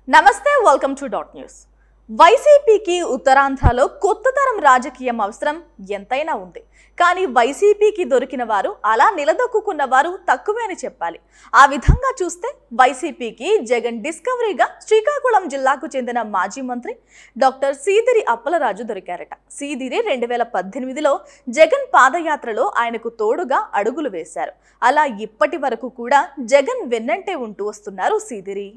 నమస్తే welcome to dot news. వైసీపీకి ఉత్తరాంధ్రలో కొత్త తరం రాజకీయం అవసరం ఎంతైనా ఉంది. కానీ వైసీపీకి దొరికిన వారు అలా నిలదొక్కున్న వారు తక్కువే అని చెప్పాలి. ఆ విధంగా చూస్తే వైసీపీకి జగన్ డిస్కవరీగా శ్రీకాకుళం జిల్లాకు చెందిన మాజీ మంత్రి డాక్టర్ సీదిరి అప్పలరాజు దొరికారట. సీదిరి 2018లో జగన్ పాదయాత్రలో ఆయనకు తోడుగా అడుగులు వేశారు. అలా ఇప్పటి వరకు కూడా జగన్ వెన్నంటే ఉంటూ వస్తున్నారు సీదిరి.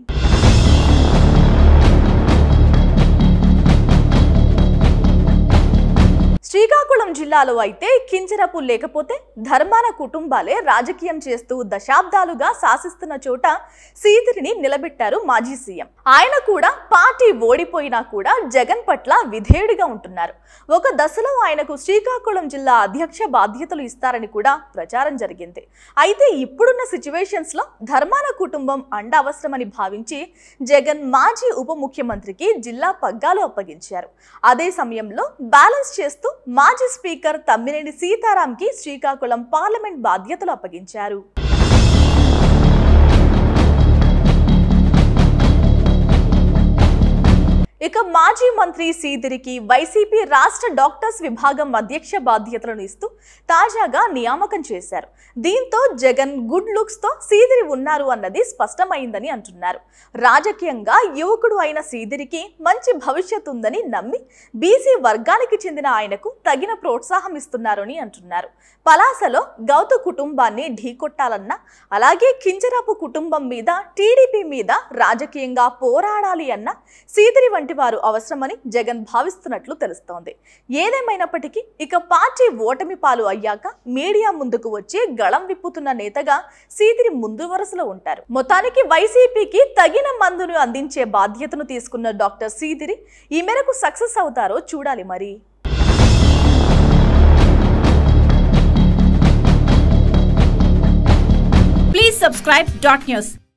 శ్రీకాకుళం జిల్లాలో అయితే కింజరపు లేకపోతే ధర్మాన కుటుంబాలే రాజకీయం చేస్తూ దశాబ్దాలుగా శాసిస్తున్న చోట సీదిరిని నిలబెట్టారు మాజీ సీఎం. ఆయన కూడా పార్టీ ఓడిపోయినా కూడా జగన్ పట్ల విధేయుడిగా ఉంటున్నారు. ఒక దశలో ఆయనకు శ్రీకాకుళం జిల్లా అధ్యక్ష బాధ్యతలు ఇస్తారని కూడా ప్రచారం జరిగింది. అయితే ఇప్పుడున్న సిచ్యువేషన్స్ లో ధర్మాన కుటుంబం అండ అవసరమని భావించి జగన్ మాజీ ఉప ముఖ్యమంత్రికి జిల్లా పగ్గాలు అప్పగించారు. అదే సమయంలో బ్యాలెన్స్ చేస్తూ మాజీ స్పీకర్ తమ్మినేని సీతారాంకి శ్రీకాకుళం పార్లమెంట్ బాధ్యతలు అప్పగించారు. ఇక మాజీ మంత్రి సీదిరికి వైసీపీ రాష్ట్ర డాక్టర్స్ విభాగం అధ్యక్ష బాధ్యతలను ఇస్తూ తాజాగా నియామకం చేశారు. దీంతో జగన్ గుడ్ లుక్స్ తో సీదిరి ఉన్నారు అన్నది స్పష్టమైందని అంటున్నారు. రాజకీయంగా యువకుడు అయిన సీదిరికి మంచి భవిష్యత్తు ఉందని నమ్మి బీసీ వర్గానికి చెందిన ఆయనకు తగిన ప్రోత్సాహం ఇస్తున్నారని అంటున్నారు. పలాసలో గౌతు కుటుంబాన్ని ఢీకొట్టాలన్నా, అలాగే కింజరాపు కుటుంబం మీద టీడీపీ మీద రాజకీయంగా పోరాడాలి అన్న సీదిరి వంటి వారు అవసరమని జగన్ భావిస్తున్నట్లు తెలుస్తోంది. ఏదేమైనప్పటికీ ఇక పార్టీ ఓటమి పాలు అయ్యాక మీడియా ముందుకు వచ్చి గళం విప్పుతున్న నేతగా సీదిరి ముందు వరుసలో ఉంటారు. మొత్తానికి వైసీపీకి తగిన మందును అందించే బాధ్యతను తీసుకున్న డాక్టర్ సీదిరి ఈ మేరకు సక్సెస్ అవుతారో చూడాలి మరి. Please subscribe Dot News.